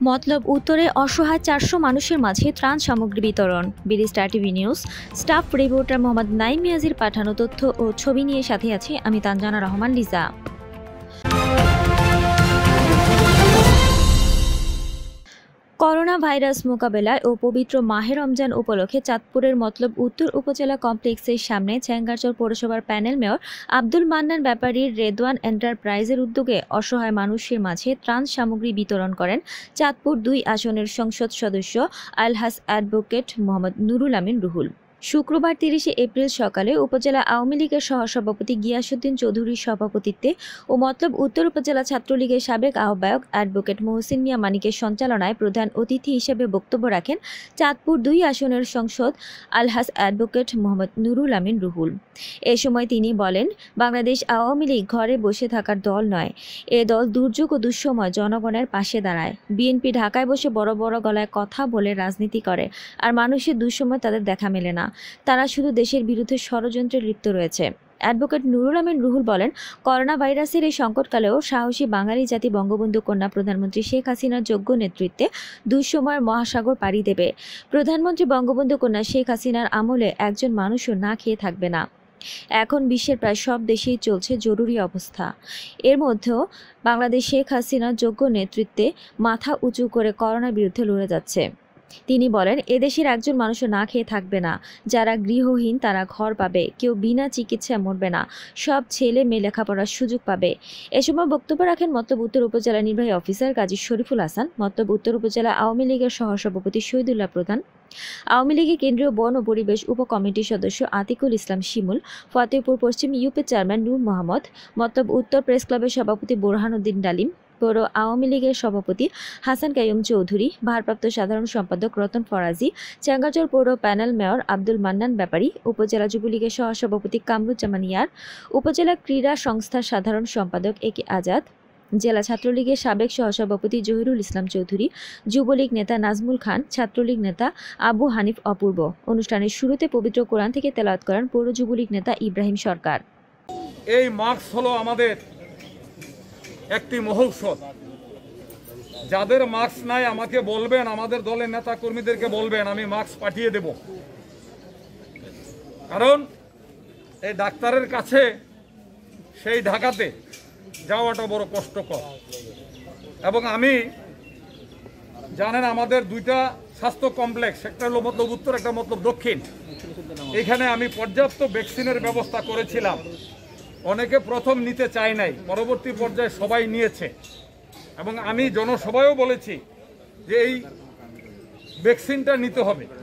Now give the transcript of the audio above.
মতলব উত্তরে অসহায় ৪০০ মানুষের মাঝে ত্রাণ সামগ্রী বিতরণ। BD star TV news staff reporter Mohammad Naim মিয়াজির পাঠানো তথ্য ও ছবি নিয়ে সাথে আছি আমি তানজানা রহমান লিজা। করোনা ভাইরাস মোকাবেলায় ও পবিত্র মাহে রমজান উপলক্ষে চাঁদপুরের মতলব উত্তর উপজেলা কমপ্লেক্সের সামনে ছেঙ্গারচর পৌরসভার প্যানেল মেয়র আব্দুল মান্নান ব্যাপারীর রেদওয়ান এন্টারপ্রাইজের উদ্যোগে অসহায় মানুষের মাঝে ত্রাণ সামগ্রী বিতরণ করেন চাঁদপুর ২ আসনের সংসদ সদস্য আলহাজ অ্যাডভোকেট মোহাম্মদ নুরুল আমিন রুহুল। শুক্রবার ৩০ এপ্রিল সকালে উপজেলা আওয়ামী লীগের সহসভাপতি গিয়াসউদ্দিন চৌধুরীর সভাপতিত্বে ও মতলব উত্তর উপজেলা ছাত্রলীগের সাবেক আহ্বায়ক অ্যাডভোকেট মহসিন মিয়া মানিকের সঞ্চালনায় প্রধান অতিথি হিসেবে বক্তব্য রাখেন চাঁদপুর ২ আসনের সংসদ আলহাজ অ্যাডভোকেট মোহাম্মদ নুরুল আমিন রুহুল। এ সময় তিনি বলেন, বাংলাদেশ আওয়ামী লীগ ঘরে বসে থাকার দল নয়, এ দল দুর্যোগ ও দুঃসময় জনগণের পাশে দাঁড়ায়। বিএনপি ঢাকায় বসে বড় বড় গলায় কথা বলে রাজনীতি করে, আর মানুষের দুঃসময় তাদের দেখা মেলে না। তারা শুধু দেশের বিরুদ্ধে ষড়যন্ত্রে লিপ্ত রয়েছে। অ্যাডভোকেট নুরুল আমিন রুহুল বলেন, করোনা ভাইরাসের এই সংকটকালেও সাহসী বাঙালি জাতি বঙ্গবন্ধু কন্যা প্রধানমন্ত্রী শেখ হাসিনার যোগ্য নেতৃত্বে দুঃসময়ের মহাসাগর পাড়ি দেবে। প্রধানমন্ত্রী বঙ্গবন্ধু কন্যা শেখ হাসিনার আমলে একজন মানুষও না খেয়ে থাকবে না। এখন বিশ্বের প্রায় সব দেশেই চলছে জরুরি অবস্থা। এর মধ্যেও বাংলাদেশ শেখ হাসিনার যোগ্য নেতৃত্বে মাথা উঁচু করে করোনার বিরুদ্ধে লড়ে যাচ্ছে। তিনি বলেন, এদেশের একজন মানুষও না খেয়ে থাকবে না। যারা গৃহহীন তারা ঘর পাবে, কেউ বিনা চিকিৎসায় মরবে না, সব ছেলে মেয়ে লেখাপড়ার সুযোগ পাবে। এ সময় বক্তব্য রাখেন মতলব উত্তর উপজেলা নির্বাহী অফিসার গাজী শরীফুল হাসান, মতলব উত্তর উপজেলা আওয়ামী লীগের সহসভাপতি শহীদুল্লাহ প্রধান, আওয়ামী লীগের কেন্দ্রীয় বন ও পরিবেশ উপকমিটির সদস্য আতিকুল ইসলাম Shimul, Fatehpur Paschim UP chairman Nur Mohammad, Matlab Uttar press ক্লাবের সভাপতি বোরহানুদ্দিন ডালিম, পৌর আওয়ামী লীগের সভাপতি হাসান কাইয়ুম চৌধুরী, ভারপ্রাপ্ত সাধারণ সম্পাদক রতন ফরাজি, ছেঙ্গারচর পৌর প্যানেল মেয়র আব্দুল মান্নান ব্যাপারী, উপজেলা যুবলীগের সহসভাপতি কামরুজ্জামান ইয়ার, উপজেলা ক্রীড়া সংস্থার সাধারণ সম্পাদক এ কে আজাদ, জেলা ছাত্রলীগের সাবেক সহসভাপতি জহিরুল ইসলাম চৌধুরী, যুবলীগ নেতা নাজমুল খান, ছাত্রলীগ নেতা আবু হানিফ অপূর্ব। অনুষ্ঠানের শুরুতে পবিত্র কোরআন থেকে তেলাওয়াত করেন পৌর যুবলীগ নেতা ইব্রাহিম সরকার। এই মাস্ক হলো আমাদের একটি মহৌষধ। যাদের মাস্ক নাই আমাকে বলবেন, আমাদের দলের নেতা কর্মীদেরকে বলবেন, আমি মাস্ক পাঠিয়ে দেব। কারণ এই ডাক্তারের কাছে সেই ঢাকাতে যাওয়াটা বড় কষ্টকর। এবং আমি জানেন আমাদের দুইটা স্বাস্থ্য কমপ্লেক্স, একটা হলো মতলব উত্তর, একটা মতলব দক্ষিণ। এখানে আমি পর্যাপ্ত ভ্যাকসিনের ব্যবস্থা করেছিলাম। অনেকে প্রথম নিতে চায় নাই, পরবর্তী পর্যায়ে সবাই নিয়েছে। এবং আমি জনসভায়ও বলেছি যে এই ভ্যাকসিনটা নিতে হবে।